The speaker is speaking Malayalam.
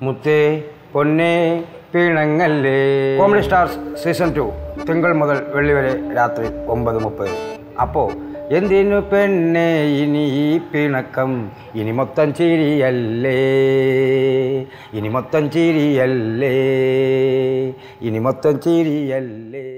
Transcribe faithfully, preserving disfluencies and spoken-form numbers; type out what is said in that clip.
മുത്തേ പൊന്നേ പിണങ്ങല്ലേ. കോമഡി സ്റ്റാർസ് സീസൺ ടു തിങ്കൾ മുതൽ വെള്ളി വരെ രാത്രി ഒമ്പത് മുപ്പത്. അപ്പോൾ എന്തിനു പെണ്ണേ ഇനി ഈ പിണക്കം, ഇനി മൊത്തം ചിരിയല്ലേ, ഇനി മൊത്തം ചിരിയല്ലേ, ഇനി മൊത്തം ചിരിയല്ലേ.